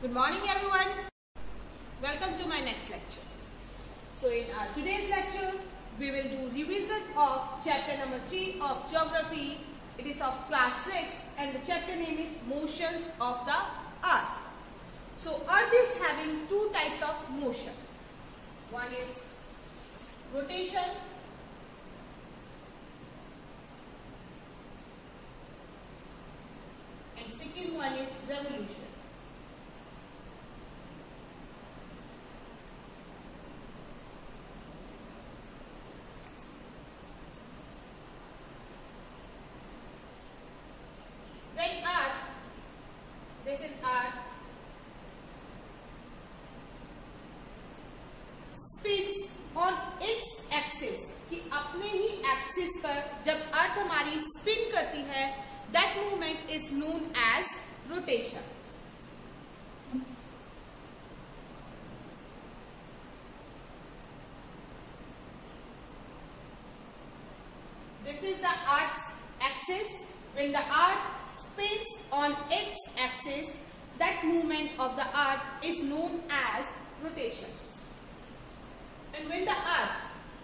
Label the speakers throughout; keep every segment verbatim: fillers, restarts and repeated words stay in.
Speaker 1: Good morning everyone. Welcome to my next lecture. So in our today's lecture, we will do revision of chapter number three of geography. It is of class six and the chapter name is motions of the earth. So earth is having two types of motion. One is rotation and second one is revolution. When earth, this is earth, spins on its axis, कि अपने ही axis पर जब अर्थ हमारी spin करती है, that movement is known as rotation. This is the earth's axis. When the earth spins on its axis, that movement of the earth is known as rotation. And when the earth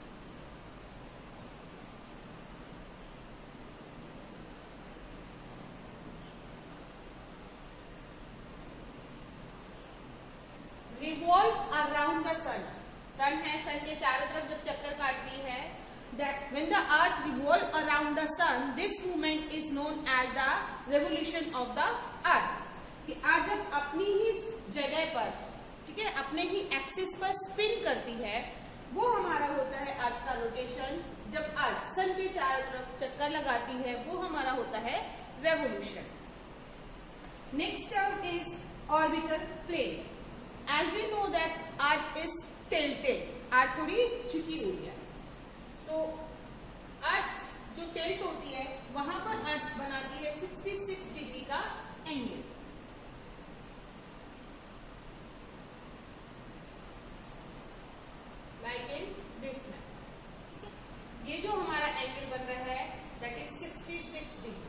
Speaker 1: revolve around the sun, sun है, sun के चारों तरफ जब चक्कर काटती है, that when the earth revolve around the sun, this movement is known as the revolution of the earth. कि आज जब अपनी ही जगह पर, ठीक है, अपने ही एक्सिस पर स्पिन करती है, वो हमारा होता है अर्थ का रोटेशन. जब अर्थ सन के चारों तरफ चक्कर लगाती है, वो हमारा होता है revolution. Next term is orbital plane. As we know that earth is tilted, earth थोड़ी झुकी हुई है. So अर्थ जो टिल्ट होती है, वहां पर अर्थ बनाती है छियासठ डिग्री का angle. Like in this man. ये जो हमारा एंगल बन रहा है, that is छियासठ degree.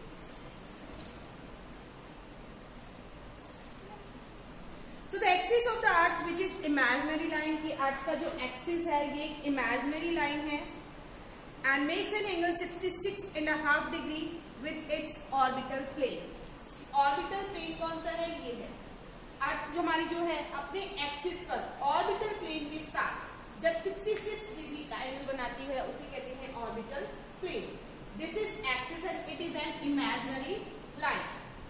Speaker 1: So the axis of the earth, which is imaginary line, की अर्थ का जो एक्सिस है ये एक imaginary line है, and makes an angle छियासठ and a half degree with its orbital plane. Orbital plane कौन सा है? ये है. अर्थ जो हमारी जो है अपने एक्सिस पर ऑर्बिटल प्लेन के साथ जब छियासठ डिग्री का एंगल बनाती है, उसे कहते हैं orbital plane. This is axis and it is an imaginary line.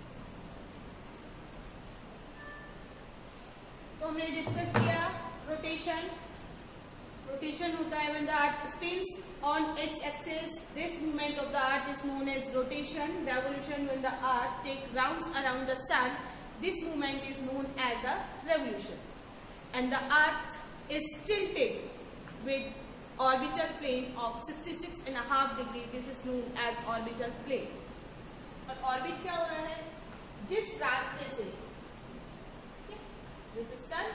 Speaker 1: तो हमने डिस्कस किया रोटेशन. रोटेशन होता है when the earth spins on its axis. This movement of the earth is known as rotation. Revolution, when the earth takes rounds around the sun, this movement is known as the revolution. And the earth is tilted with orbital plane of छियासठ and a half degree. This is known as orbital plane. और orbit क्या हो रहा है? जिस रास्ते से, this is sun.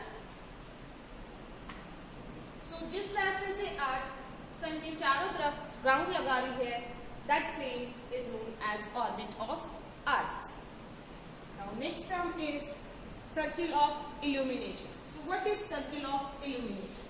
Speaker 1: So जिस रास्ते से अर्थ सन के चारों तरफ राउंड लगा रही है, that plane is known as orbit of earth. Now next term is circle of illumination. So what is circle of illumination?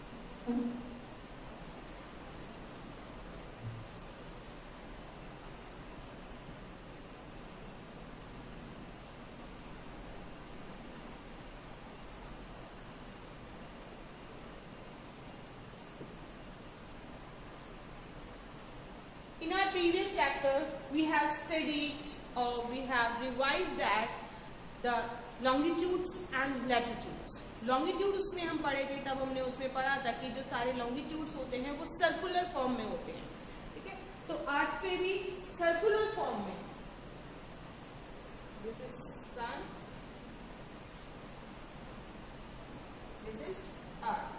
Speaker 1: In our previous chapter, we have studied or we have revised that the longitudes and latitudes. Longitudes में हम पढ़े थे, तब हमने उसमें पढ़ा था कि जो सारे longitudes होते हैं वो सर्कुलर फॉर्म में होते हैं. ठीक है, तो अर्थ पे भी सर्कुलर फॉर्म में. This is sun, this is earth.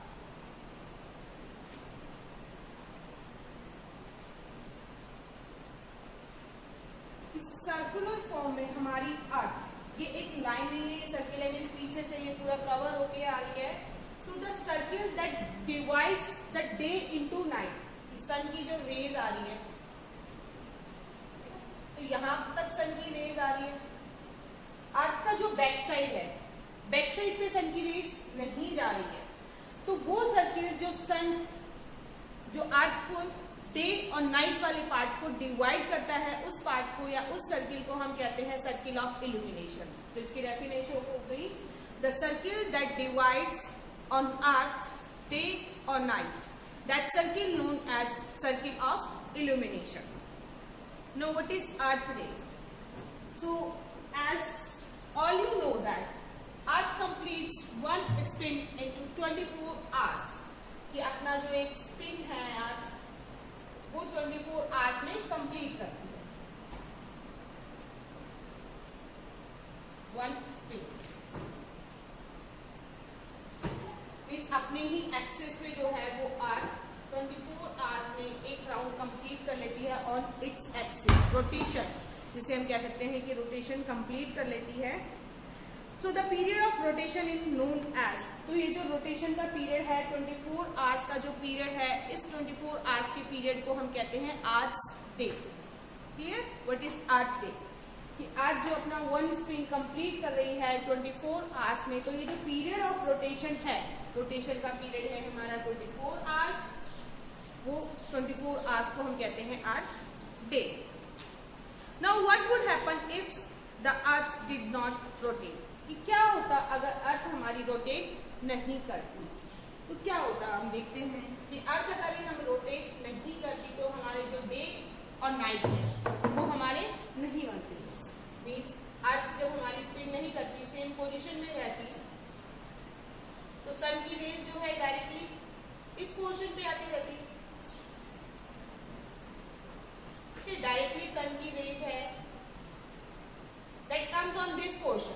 Speaker 1: Circular form में हमारी अर्थ, ये एक लाइन नहीं है, ये सर्किल है, पीछे से ये पूरा कवर होके आ रही है. So the circle that divides the day into night. Sun की जो रेज आ रही है, तो यहां तक सन की रेज आ रही है. अर्थ का जो बैक साइड है बैक साइड पे सन की रेस नहीं जा रही है, तो वो सर्किल जो सन जो अर्थ को डे और नाइट वाले पार्ट को डिवाइड करता है, उस पार्ट को या उस सर्किल को हम कहते हैं सर्किल ऑफ इल्यूमिनेशन। तो इसकी डेफिनेशन हो गई, the circle that divides on earth day और night, that circle known as circle of illumination. Now what is earth ray? So as all you know that earth completes one spin into twenty-four hours, कि अपना जो एक spin है अर्थ वो चौबीस hours में complete करती है, वन स्पिन। इस अपने ही एक्सिस पे जो है वो अर्थ चौबीस आवर्स में एक राउंड कंप्लीट कर लेती है ऑन इट्स एक्सिस, रोटेशन जिसे हम कह सकते हैं कि रोटेशन कंप्लीट कर लेती है। So the period of rotation is known as, तो ये जो रोटेशन का पीरियड है चौबीस आवर्स का जो पीरियड है, इस चौबीस आवर्स के पीरियड को हम कहते हैं earth day. Clear? What is earth day? कि आज जो अपना वन स्पिन कंप्लीट कर रही है चौबीस आवर्स में, तो ये जो पीरियड ऑफ रोटेशन है, रोटेशन का पीरियड है हमारा चौबीस आवर्स, वो चौबीस आवर्स को हम कहते हैं earth day. Now what would happen if the earth did not rotate, कि क्या होता अगर अर्थ हमारी रोटेट नहीं करती, तो क्या होता हम देखते हैं कि अर्थ अगर हम रोटेट नहीं करती तो हमारे जो डे और नाइट है वो हमारे नहीं बनते। मीन्स अर्थ जब हमारी स्पिन नहीं करती, सेम पोजीशन में रहती, तो सन की रेज जो है डायरेक्टली इस पोर्शन पे आती रहती, डायरेक्टली सन की रेज है that comes on this portion,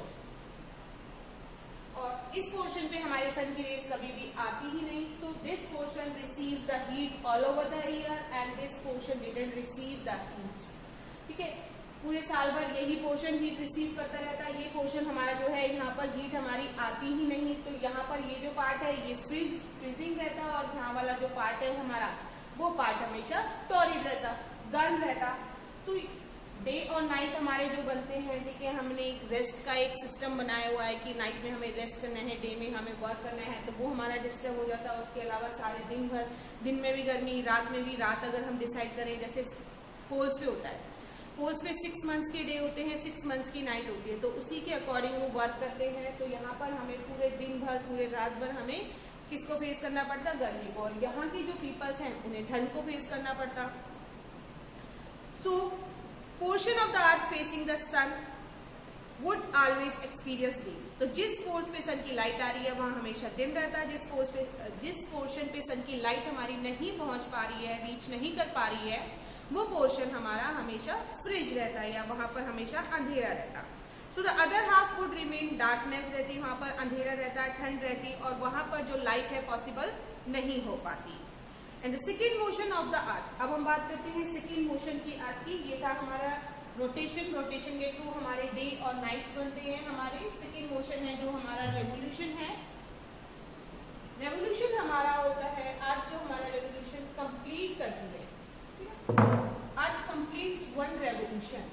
Speaker 1: और इस पोर्शन पे हमारे सन की रेज कभी भी आती ही नहीं। So this portion receive the heat all over the year and this portion didn't receive the heat. ठीक है, पूरे साल भर यही पोर्शन हीट रिसीव करता रहता है, ये पोर्शन हमारा जो है यहाँ पर हीट हमारी आती ही नहीं, तो यहाँ पर ये जो पार्ट है ये फ्रीज फ्रीजिंग रहता है, और यहाँ वाला जो पार्ट है हमारा वो पार्ट हमेशा टॉरिड रहता, गर्म रहता। सो डे और नाइट हमारे जो बनते हैं, ठीक है, हमने एक रेस्ट का एक सिस्टम बनाया हुआ है कि नाइट में हमें रेस्ट करना है, डे में हमें वर्क करना है, तो वो हमारा डिस्टर्ब हो जाता है। उसके अलावा सारे दिन भर, दिन में भी गर्मी, रात में भी, रात अगर हम डिसाइड करें जैसे पोल्स पे होता है, पोल्स पे सिक्स मंथ्स के डे होते हैं, सिक्स मंथ्स की नाइट होती है, तो उसी के अकॉर्डिंग वो वर्क करते हैं। तो यहाँ पर हमें पूरे दिन भर, पूरे रात भर हमें किसको फेस करना पड़ता? गर्मी को, और यहाँ के जो पीपल्स हैं उन्हें ठंड को फेस करना पड़ता। So portion of the earth facing the sun would always experience day, तो जिस फोर्स पे सन की लाइट आ रही है वहां हमेशा दिन रहता है, जिस फोर्स पे जिस पोर्शन पे सन की लाइट हमारी नहीं पहुंच पा रही है, रीच नहीं कर पा रही है, वो पोर्शन हमारा हमेशा फ्रिज रहता है, या वहां पर हमेशा अंधेरा रहता। So the other half would remain darkness रहती, वहां पर अंधेरा रहता है, ठंड रहती, और वहां पर जो लाइट है पॉसिबल नहीं हो पाती। And the second motion of the earth, अब हम बात करते हैं सेकेंड मोशन की अर्थ की। ये था हमारा रोटेशन, रोटेशन के थ्रू हमारे डे और नाइट्स बनते हैं। हमारे सेकेंड मोशन है जो हमारा रेवोल्यूशन है। रेवोल्यूशन हमारा होता है अर्थ जो हमारा रेवोल्यूशन कंप्लीट करती है, ठीक है, earth completes one revolution.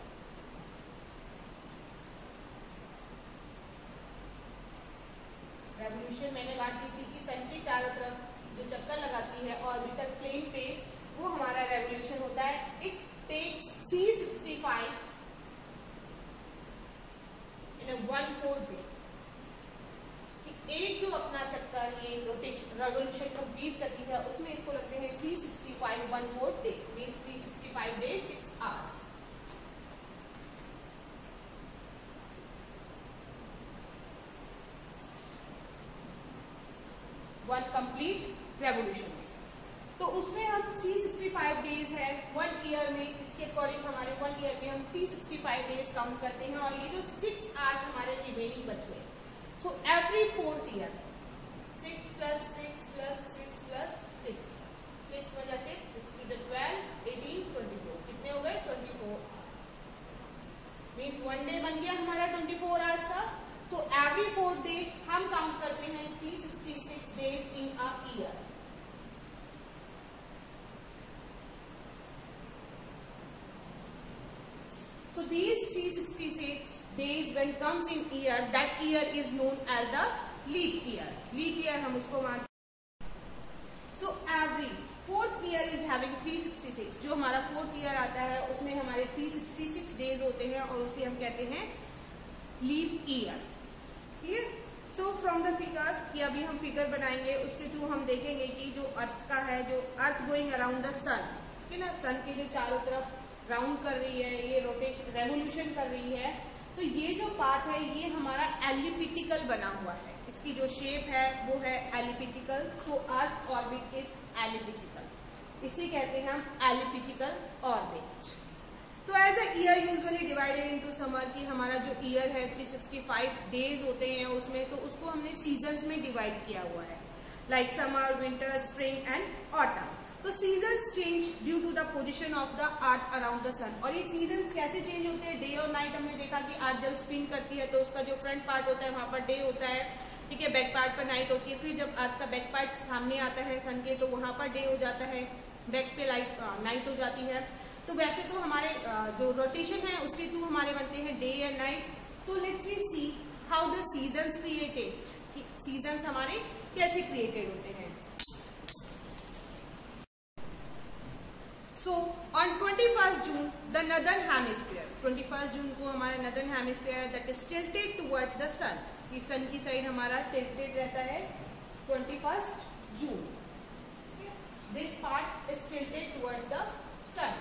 Speaker 1: Revolution मैंने बात की थी कि सन के चारों तरफ जो चक्कर लगाती है ऑर्बिटल प्लेन पे, वो हमारा रेवोल्यूशन होता है। It takes three sixty five in one fourth day. एक जो अपना चक्कर ये रोटेशन रेवोल्यूशन कंप्लीट करती है, उसमें इसको लगते हैं three sixty five one fourth day, means three sixty five day six hours. One complete revolution में, तो उसमें हम थ्री सिक्सटी फाइव डेज है वन ईयर में, इसके अकॉर्डिंग हमारे वन ईयर में हम three sixty five days count करते हैं, और ये जो सिक्स आवर्स हमारे रिमेनिंग बच गए। So every fourth year six plus six plus six plus six, six वजह six, six two twelve, eighteen, twenty four, कितने हो गए? Twenty four means one day बन गया हमारा ट्वेंटी फोर आवर्स का। सो एवरी फोर्थ डे हम count करते हैं three sixty six days in a year. So these three sixty-six days when comes in year, that year is known as the leap year. Leap year हम उसको मानते हैं. So every fourth year is having three sixty-six. जो हमारा fourth year आता है उसमें हमारे three sixty-six days होते हैं और उसे हम कहते हैं leap year. Clear? So from the figure, कि अभी हम फिगर बनाएंगे उसके थ्रू हम देखेंगे कि जो अर्थ का है, जो earth going around the sun, ठीक है ना, सन के जो चारों तरफ राउंड कर रही है, ये रोटेशन रेवोल्यूशन कर रही है, तो ये जो पार्ट है ये हमारा एलिप्टिकल बना हुआ है. इसकी जो शेप है वो है elliptical. So earth orbit is elliptical. इसे कहते हैं हम elliptical orbit. So as a year usually divided into summer, की हमारा जो ईयर है three sixty-five डेज होते हैं उसमें, तो उसको हमने सीजन्स में डिवाइड किया हुआ है, like summer, winter, spring and autumn. तो seasons change due to the position of the earth around the sun. और ये सीजन्स कैसे चेंज होते हैं? डे और नाइट. हमने देखा कि अर्थ जब स्पिन करती है तो उसका जो फ्रंट पार्ट होता है वहां पर डे होता है, ठीक है, बैक पार्ट पर नाइट होती है. फिर जब अर्थ का बैक पार्ट सामने आता है सन के तो वहां पर डे हो जाता है, बैक पे लाइट नाइट हो जाती है. तो वैसे तो हमारे जो रोटेशन है उसके थ्रू हमारे बनते हैं day and night. So let's we see how the seasons created. Seasons हमारे कैसे क्रिएटेड होते हैं. So on twenty-first June, the northern hemisphere, twenty-first जून को हमारा northern hemisphere that is tilted towards the sun, कि sun की साइड हमारा tilted रहता है twenty-first June. This part is tilted towards the sun.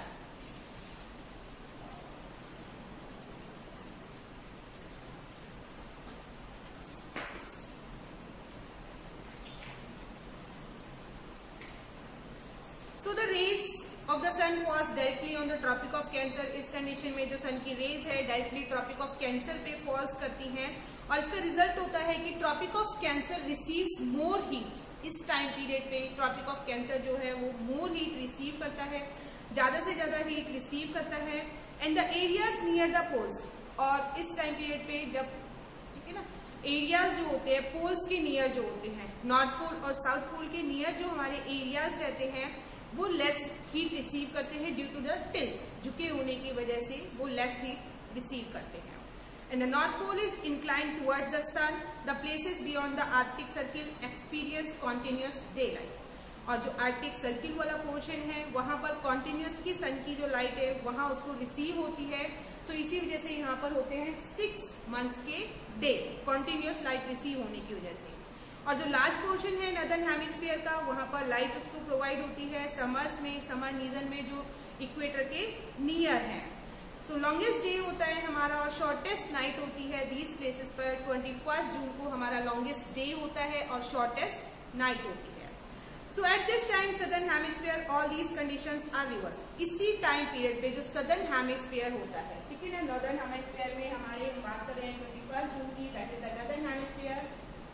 Speaker 1: So the rays of the sun falls directly on the tropic of Cancer. इस condition में जो sun की rays है डायरेक्टली ट्रॉपिक ऑफ कैंसर पे falls करती हैं और इसका रिजल्ट होता है कि tropic of Cancer receives more heat. इस टाइम पीरियड पे ट्रॉपिक ऑफ कैंसर जो है वो मोर हीट रिसीव करता है, ज्यादा से ज्यादा हीट रिसीव करता है. And the areas near the poles, और इस टाइम पीरियड पे जब, ठीक है ना, एरियाज जो होते हैं पोल्स के नियर जो होते हैं, नॉर्थ पोल और साउथ पोल के नियर जो हमारे एरियाज रहते हैं वो लेस हीट रिसीव करते हैं ड्यू टू द टिल्ट. झुके होने की वजह से वो लेस हीट रिसीव करते हैं. And the north pole is incline towards the sun. The places beyond the Arctic circle experience continuous day light. और जो आर्कटिक सर्किल वाला पोर्शन है वहां पर कॉन्टिन्यूअस की सन की जो लाइट है वहां उसको रिसीव होती है. सो so, इसी वजह से यहाँ पर होते हैं सिक्स मंथ्स के डे, कॉन्टिन्यूअस लाइट रिसीव होने की वजह से. और जो लार्ज पोर्शन है नॉर्दर्न हेमिस्फीयर का वहां पर लाइट उसको प्रोवाइड होती है समर्स में, समर रीजन में जो इक्वेटर के नियर है. सो लॉन्गेस्ट डे होता है हमारा और शॉर्टेस्ट नाइट होती है दीज प्लेसेस पर. ट्वेंटी फर्स्ट जून को हमारा लॉन्गेस्ट डे होता है और शॉर्टेस्ट नाइट होती है. So at this time southern hemisphere all these conditions are reverse. इसी टाइम पीरियड पे जो सदर्न हेमिस्फीयर होता है, ठीक है ना, नॉर्दर्न हेमिस्फीयर में हमारे बात कर रहे हैं ट्वेंटी फर्स्ट जून की, that is the northern hemisphere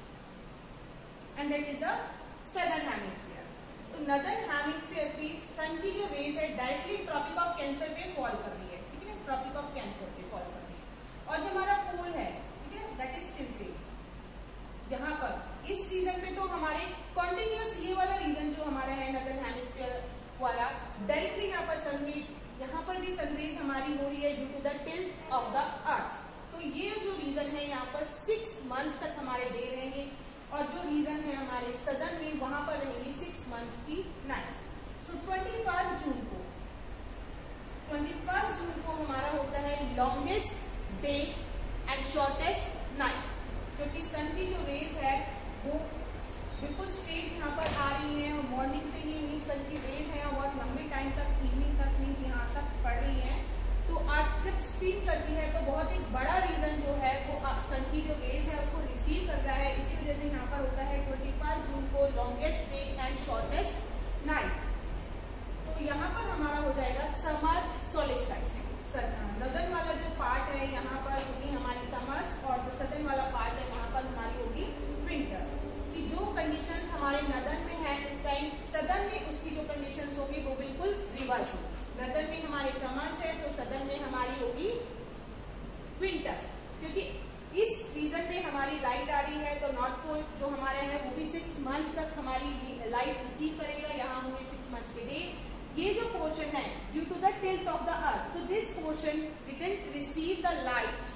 Speaker 1: and that is the southern hemisphere. तो northern hemisphere की सन की जो रेज है डायरेक्टली ट्रॉपिक ऑफ कैंसर पे फॉल कर रही है, ठीक है, ट्रॉपिक ऑफ कैंसर पे फॉल कर रही है. और जो हमारा पोल है, ठीक है, दैट इज टिल्टेड. यहाँ पर इस रीजन पे तो हमारे कॉन्टिन्यूअस ये वाला रीजन जो हमारा है नॉर्दर्न हेमिस्फीयर वाला, डायरेक्टली यहाँ पर सन भी, यहाँ पर भी सनरेज हमारी हो रही है due to the tilt of the earth. तो ये जो रीजन है यहाँ पर सिक्स मंथ्स तक हमारे डे रहेंगे और जो रीजन है हमारे सदर्न में वहां पर रहेगी सिक्स मंथ्स की night. So twenty first June को ट्वेंटी फर्स्ट जून को हमारा होता है longest day and shortest night, क्योंकि सन की जो रेज है वो बिल्कुल स्ट्रेट यहाँ पर आ रही है और मॉर्निंग से ही सन की रेज है और बहुत लंबे टाइम तक, इवनिंग तक मीन्स यहाँ तक पड़ रही है. तो अर्थ जब स्पिन करती है तो बहुत एक बड़ा रीजन जो है वो सन की जो रेज है उसको रिसीव कर रहा है. इसी वजह से यहाँ पर होता है ट्वेंटी फर्स्ट जून को longest day and shortest night. तो यहाँ पर हमारा हो जाएगा समर सोलिस्टिस. नॉर्दर्न वाला जो पार्ट है यहाँ पर होगी हमारी समर्स और जो सदर्न वाला पार्ट है वहाँ पर हमारी होगी विंटर्स. कि जो कंडीशंस हमारे नॉर्दर्न में है इस टाइम, सदर्न में उसकी जो कंडीशंस होगी वो बिल्कुल रिवर्स होगी. नॉर्दर्न में हमारे समर्स है तो सदर्न में हमारी होगी विंटर्स. क्योंकि इस रीजन में हमारी लाइट आ रही है तो नॉर्थ पोल जो हमारे है वो भी सिक्स मंथ्स तक हमारी लाइट रिसीव करेगा. यहाँ होंगे सिक्स मंथ्स के डे. ये जो पोर्शन है due to the tilt of the earth, so this portion didn't receive the light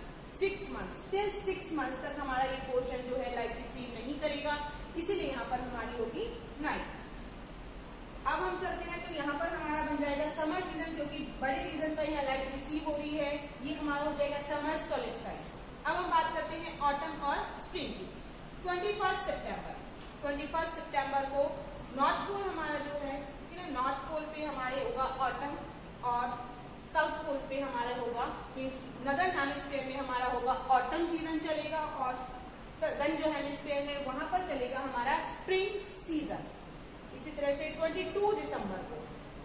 Speaker 1: six months till six months तक हमारा ये पोर्शन जो है लाइट रिसीव नहीं करेगा, इसीलिए यहाँ पर हमारी होगी नाइट। अब हम चलते हैं तो यहाँ पर हमारा बन जाएगा समर सीजन, क्योंकि बड़े रीजन पर यहाँ लाइट रिसीव हो रही है, ये हमारा हो जाएगा समर सोलिस्टाइस। अब हम बात करते हैं ऑटम और स्प्रिंग की। Twenty first September twenty first September को नॉर्थ पोल हमारा जो है, ठीक है ना, नॉर्थ पोल पे हमारे होगा ऑटम और साउथ पोल पे हमारा होगा मीन्स नदर्न हेमिस्फीयर में हमारा होगा ऑटम सीजन चलेगा, और सदर्न जो हेमिस्फीयर है वहां पर चलेगा हमारा स्प्रिंग सीजन। इसी तरह से बाईस दिसंबर को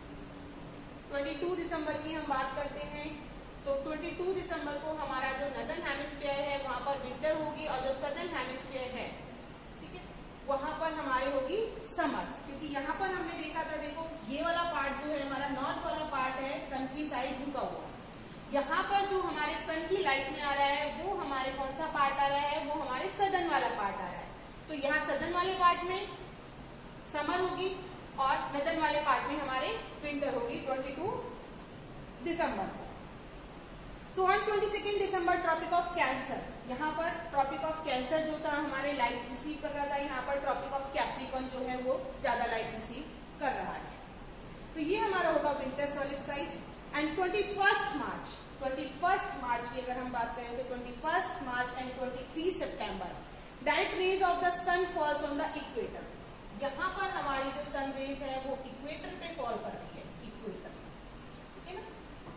Speaker 1: बाईस दिसंबर की हम बात करते हैं तो बाईस दिसंबर को हमारा जो नदर्न हेमिस्फीयर है वहां पर विंटर होगी, और जो सदर्न हेमिस्फीयर है, ठीक है, वहां पर हमारे होगी समर्स। क्योंकि यहाँ पर हमने देखा था, देखो ये वाला पार्ट जो है हमारा नॉर्थ वाला पार्ट है, सन की साइड झुका हुआ। यहाँ पर जो हमारे सन की लाइट में आ रहा है वो हमारे कौन सा पार्ट आ रहा है, वो हमारे सदर्न वाला पार्ट आ रहा है। तो यहाँ सदर्न वाले पार्ट में समर होगी और नदर्न वाले पार्ट में हमारे विंटर होगी बाईस दिसंबर को। सो ऑन बाईस दिसंबर ट्रॉपिक ऑफ कैंसर, यहाँ पर ट्रॉपिक ऑफ कैंसर जो था हमारे लाइट रिसीव कर रहा था, यहाँ पर ट्रॉपिक ऑफ कैप्रिकॉन जो है वो ज्यादा लाइट रिसीव कर रहा है। तो ये हमारा होगा winter solstice. And twenty first March twenty first March की अगर हम बात करें तो twenty first March and twenty three September direct rays of the sun falls on the equator. यहाँ पर हमारी जो सन रेज है वो इक्वेटर पे फॉल कर रही है, इक्वेटर, ठीक है ना।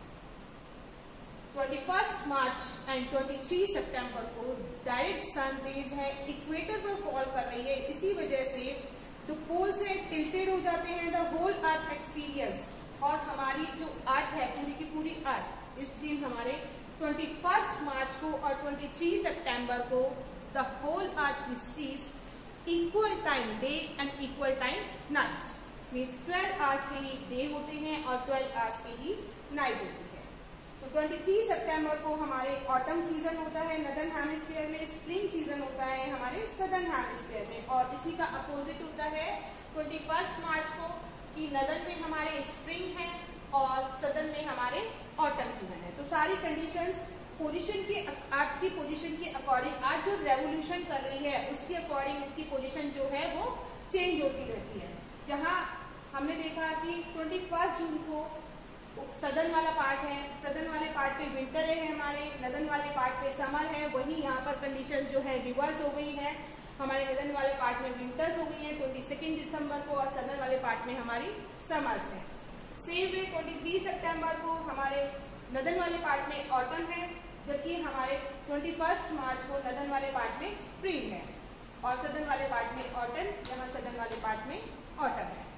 Speaker 1: Twenty first March and twenty three September को डायरेक्ट सन रेज है इक्वेटर पर फॉल कर रही है। इसी वजह से जो पोल्स है टिल्टेड हो जाते हैं, द होल अर्थ एक्सपीरियंस, और हमारी जो अर्थ है पूरी की पूरी अर्थ इस दिन हमारे ट्वेंटी फर्स्ट मार्च को और ट्वेंटी थ्री सितंबर को the whole earth receives equal time day and equal time night. Means twelve hours के ही डे होते हैं और ट्वेल्व आवर्स के ही नाइट होती है। तो तेईस सितंबर को हमारे ऑटम सीजन होता है नदर्न हेमिस्फीयर में, स्प्रिंग सीजन होता है हमारे सदर्न हेमिस्फीयर में, और इसी का अपोजिट होता है इक्कीस मार्च को कि नदर्न में हमारे स्प्रिंग है और सदर्न में हमारे ऑटम सीजन है। तो सारी कंडीशंस पोजीशन के अर्थ की पोजीशन के अकॉर्डिंग आज जो रेवोल्यूशन कर रही है उसके अकॉर्डिंग इसकी पोजीशन जो है वो चेंज होती रहती है। जहां हमने देखा कि इक्कीस जून को सदर्न वाला पार्ट है, सदर्न वाले पार्ट पे विंटर है हमारे, नदर्न वाले पार्ट पे समर है, वही यहाँ पर कंडीशन जो है रिवर्स हो गई है, हमारे नदर्न वाले पार्ट में विंटर्स हो गई है बाईस दिसंबर को, और सदर्न वाले पार्ट में हमारी समर्स है। सेम वे तेईस सितंबर को हमारे नदर्न वाले पार्ट में ऑटम है, जबकि हमारे इक्कीस मार्च को नदर्न वाले पार्ट में स्प्रिंग है और सदर्न वाले पार्ट में ऑटम, जहां सदर्न वाले पार्ट में ऑटम है।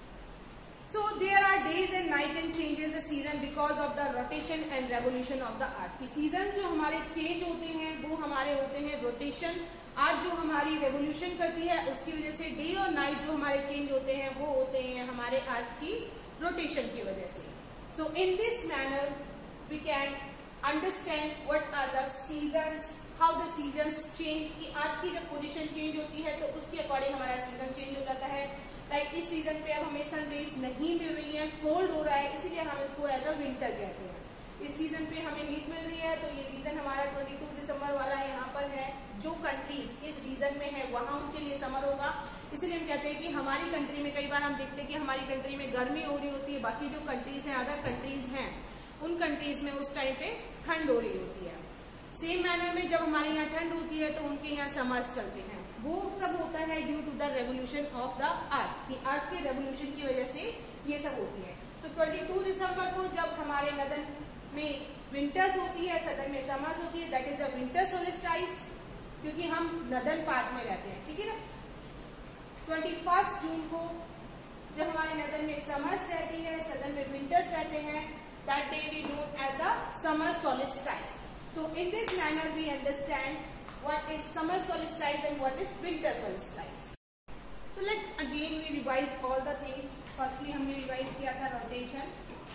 Speaker 1: So there are days and night and changes the season because of the rotation and revolution of the earth. कि सीजन जो हमारे चेंज होते हैं वो हमारे होते हैं रोटेशन, आज जो हमारी रेवोल्यूशन करती है उसकी वजह से डे और नाइट जो हमारे चेंज होते हैं वो होते हैं हमारे अर्थ की रोटेशन की वजह से। So in this manner we can understand what are the seasons, how the seasons change, कि अर्थ की जब पोजीशन चेंज होती है तो उसके अकॉर्डिंग हमारा सीजन चेंज हो जाता है। लाइक इस सीजन पे अब हमें सन रेज नहीं मिल रही है, कोल्ड हो रहा है, इसीलिए हम इसको एज अ विंटर कहते हैं। इस सीजन पे हमें हीट मिल रही है तो ये रीजन हमारा बाईस दिसंबर वाला यहाँ पर है। जो कंट्रीज इस रीजन में है वहां उनके लिए समर होगा, इसलिए हम कहते हैं कि हमारी कंट्री में कई बार हम देखते हैं कि हमारी कंट्री में गर्मी हो रही होती है, बाकी जो कंट्रीज हैं अदर कंट्रीज हैं उन कंट्रीज में उस टाइम पे ठंड हो रही होती है। सेम मैनर में जब हमारे यहाँ ठंड होती है तो उनके यहाँ समर्स चलते हैं। वो सब होता है due to the revolution of the earth, कि अर्थ के रेवोल्यूशन की वजह से ये सब होती है। सो so, बाईस दिसंबर को जब हमारे नदर्न में विंटर्स होती है, सदर्न में समर्स होती है, that is the winter solstice, क्योंकि हम नदर्न पार्ट में रहते हैं, ठीक है ना। इक्कीस जून को जब हमारे नदर्न में समर्स रहती है, सदर्न में विंटर्स रहते हैं, that day we known as the summer solstice. So in this manner we understand what is summer solstice and what is winter solstice. So let's again we revise all the things. Firstly हमने revise किया था rotation,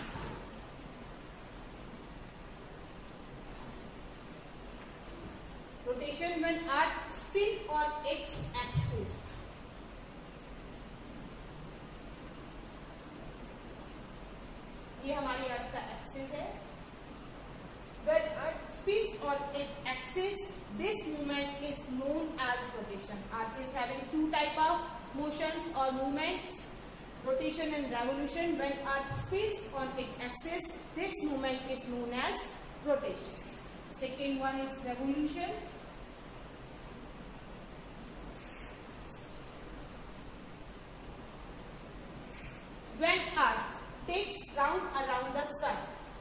Speaker 1: rotation when earth spin on its axis. ये हमारी अर्थ का axis है। When earth spins on its axis this movement is known as rotation. Earth is having two type of motions or movement, rotation and revolution. When Earth spins on its axis, this movement is known as rotation. Second one is revolution. When Earth takes round around the sun,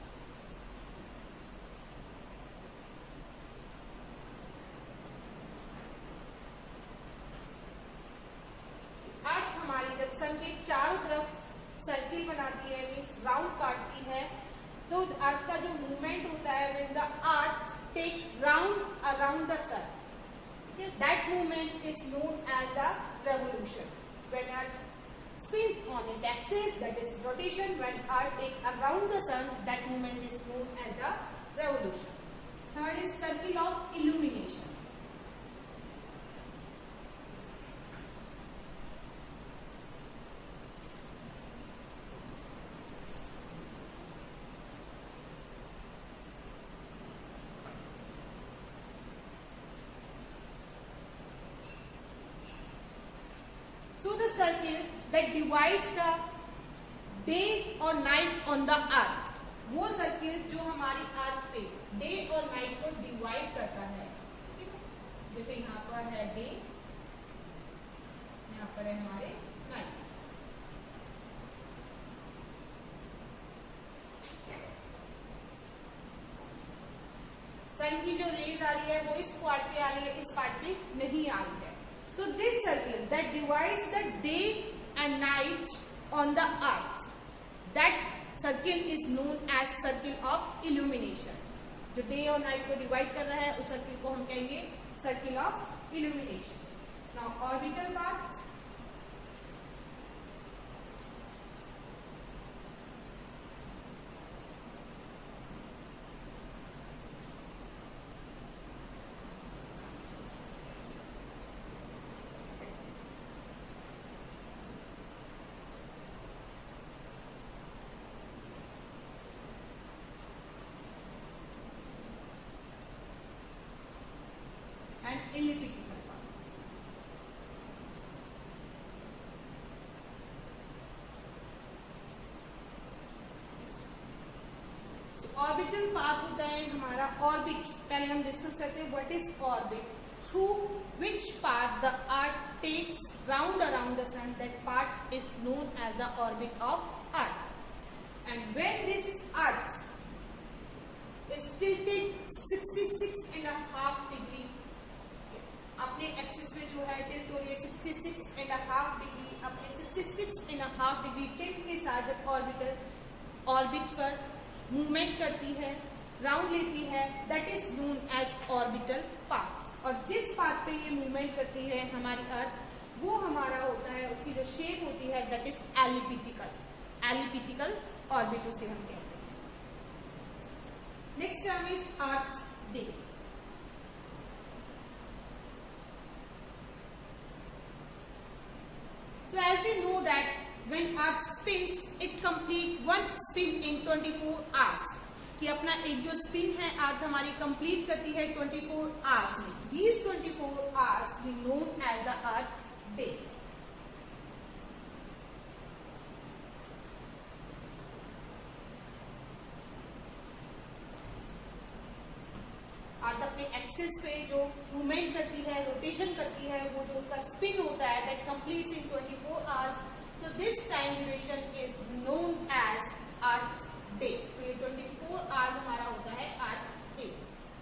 Speaker 1: अर्थ हमारी जब सन के चारों तरफ circle बनाती है, means round काटती है, तो अर्थ का जो मूवमेंट होता है, when the earth take round around the sun, that movement is known as the revolution. When earth spins on its axis, that is rotation. When Earth takes around the sun, that movement is known as the revolution. Third is circle of illumination. So the circle that divides the day or night on the earth, वो circle जो हमारी अर्थ पे day और night को divide करता है, जैसे यहाँ पर है डे, यहाँ पर है हमारे नाइट. सन की जो रेज आ रही है वो इस पार्ट पे आ रही है, इस पार्ट पे नहीं आ रही है. So this circle that divides the day and night on the earth, that circle is known as circle of illumination. जो डे और नाइट को डिवाइड कर रहा है उस सर्किल को हम कहेंगे circle of illumination. Now orbital part. Elliptical part. So, orbital path होता है हमारा ऑर्बिट. पहले हम डिस्कस करते हैं what is orbit. Through which path the earth takes round around the sun, that part is known as the orbit of earth. And when this earth is tilted sixty six and half degree, अपने axis में जो है tilt हो रही है sixty six and half degree, अपने sixty six and half degree tilt के साथ जब ऑर्बिटल ऑर्बिट पर मूवमेंट करती है, राउंड लेती है, that is known as orbital path. और जिस पाथ पे ये मूवमेंट करती है हमारी अर्थ, वो हमारा होता है, उसकी जो शेप होती है that is elliptical. Elliptical orbit उसे हम कहते हैं. Next term is earth day. So as we know that when Earth spins, it complete one spin in twenty-four hours. कि अपना एक जो स्पिन है अर्थ हमारी कंप्लीट करती है twenty-four hours में. These twenty-four hours we known as the Earth day. अर्थ अपने एक्सिस पे जो मूवमेंट करती है, रोटेशन करती है, वो जो उसका स्पिन होता है that completes in twenty-four hours. So this time duration is known as earth day. तो ये twenty-four hours हमारा होता है earth day.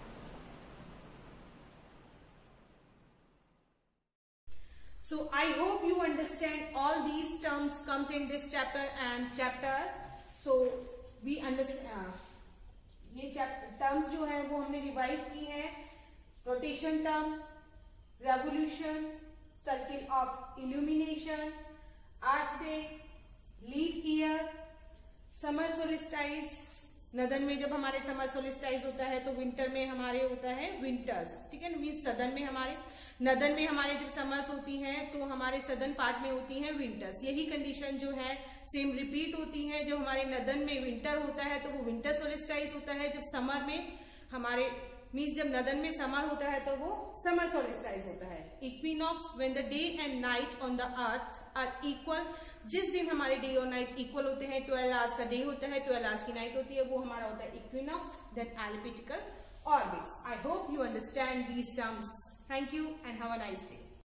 Speaker 1: So I hope you understand all these terms comes in this chapter and chapter. So we understand. ये terms जो है वो हमने रिवाइज की है. Rotation term, revolution, circle of illumination, earth day, leap year, summer solstice. Northern में जब हमारे समर सोलिस्टाइज होता है तो विंटर में हमारे होता है विंटर्स. ठीक है, मीन्स सदन में हमारे नदन में हमारे जब समर्स होती हैं तो हमारे सदन पार्ट में होती हैं विंटर्स. यही कंडीशन जो है सेम रिपीट होती है. जब हमारे नदन में विंटर होता है तो वो विंटर सोलिस्टाइज होता है. जब समर में हमारे मीन्स जब नदन में समर होता है तो वो समर सोलिस्टाइज होता है। Equinox when the day and night on the earth are equal, जिस दिन हमारे डे और नाइट इक्वल होते हैं, ट्वेल्व आवर्स का डे होता है, ट्वेल्व आवर्स की नाइट होती है, वो हमारा होता है equinox, then elliptical orbits. I hope you understand these terms. Thank you and have a nice day.